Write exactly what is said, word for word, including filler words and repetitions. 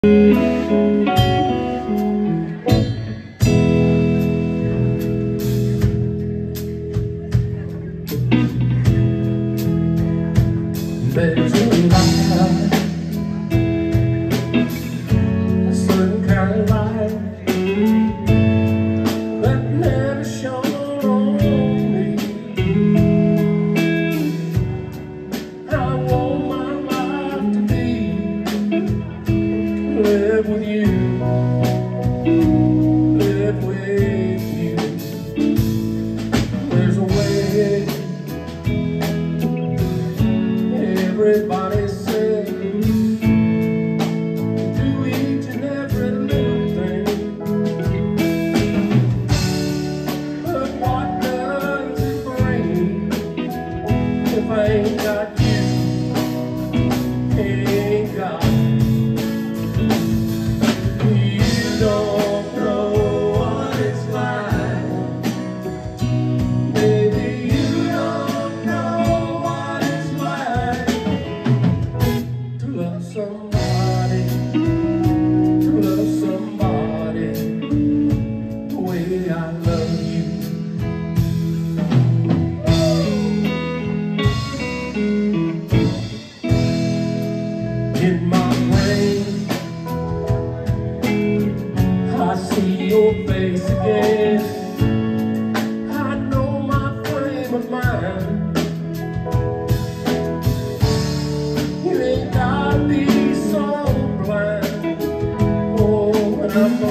There's a light, a certain kind of light that never shone on me. I want my life to be, live with you, live with you. There's a way. Everybody says do each and every little thing, but what does it bring if I ain't got you, ain't got you? Don't know what it's like, baby, you don't know what it's like to love somebody, to love somebody the way I love you. In my brain, I see your face again. I know my frame of mind. You ain't got me so blind. Oh, when I'm